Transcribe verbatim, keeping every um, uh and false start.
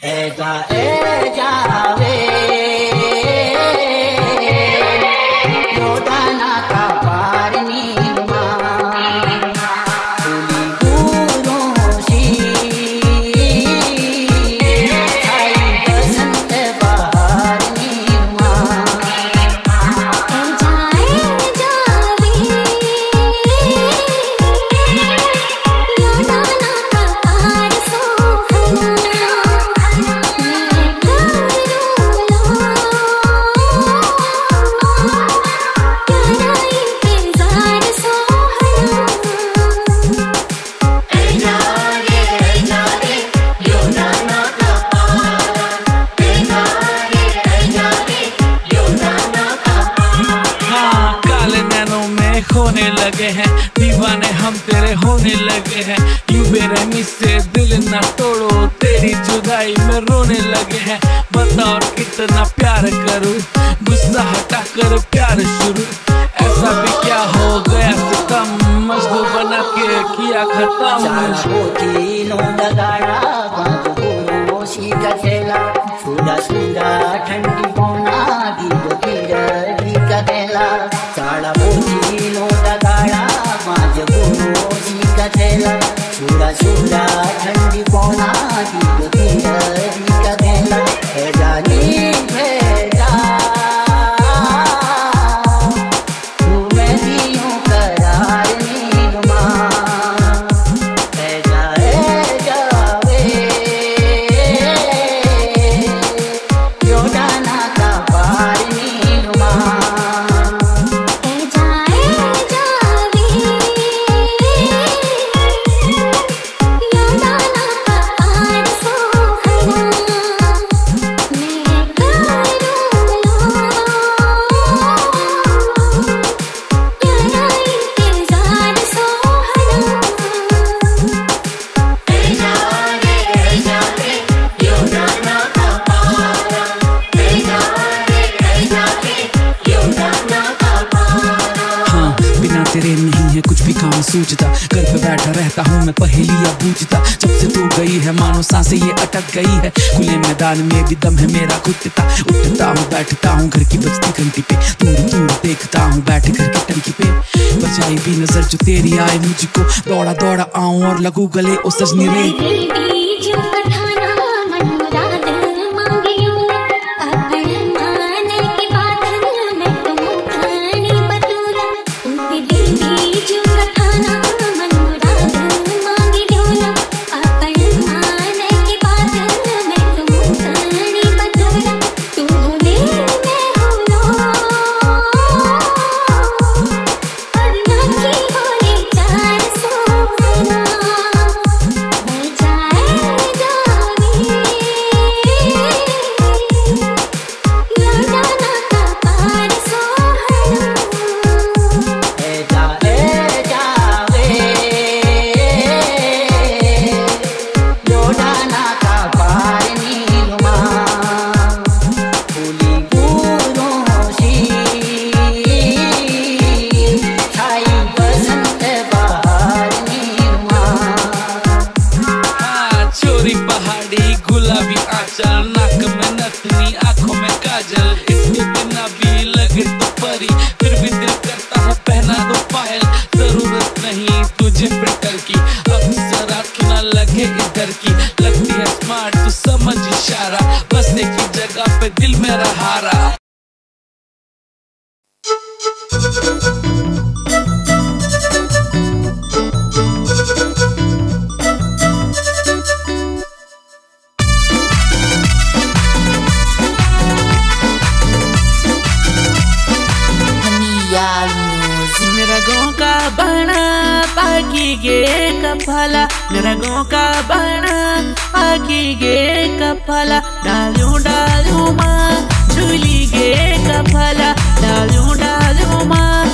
ऐजा ऐजा वे योदाना का पार नीलमा फूली फूलों सी छाई बसंत बहार नीलमा ऐजा ऐजा वे योदाना का पार सोहना खोने लगे हैं दीवाने हम तेरे होने लगे हैं। यूं बेरहमी से दिल न तोड़ो, तेरी जुदाई में रोने लगे हैं। बताओ कितना प्यार करूं, गुस्सा हटा कर प्यार शुरू। ऐसा भी क्या हो गया सितम, मजदूर बना के किया खत्म। ठंडी पौना गीत गिरगी कदेला साड़ा बोझी नो दगाड़ा माज बोझी कदेला सुरा सुरा ठंडी पौना गीत गिरगी कदेला है जानी भेजा तू मैं दियों करार नीलमा ऐजा ऐजा वे योदाना का पार नीलमा ऐजा ऐजा वे योदाना का पार सोहना मैं करूं लो तेरा इंतजार सोहना ऐजा रे ऐजा रे योदाना का पार ऐजा रे ऐजा रे योदाना का पार। हाँ, बिना तेरे नहीं है कुछ भी काम सूझता। घर पे बैठा रहता हूँ मैं पहेलियाँ बूझता। जब से तू गई है मानो सांसें ये अटक गई है। खुले मैदान में भी दम है मेरा घुटता। उठता हूँ बैठता हूँ घर की बजती घंटी पे, दूर दूर देखता हूँ बैठ घर की टंकी पे। बचाई भी नजर जो तेरी आए मुझको, दौड़ा दौड़ा आऊं और लगू गले ओ सजनी रे। नाक में नथनी आंखों में काजल, इसके बिना भी लगे तो परी, फिर भी दिल करता है पहना दो पायल। जरूरत नहीं तुझे फिल्टर की, अब जरा ना लगे इधर की। लगती है स्मार्ट तो समझ इशारा, बस एक ही जगह पे दिल मेरा हारा। नरगों का बना पाकी गे कफला, नरगों का बना पाकी गे कफला। डालूं डालूं माँ झूली गे कफला, डालूं डालूं माँ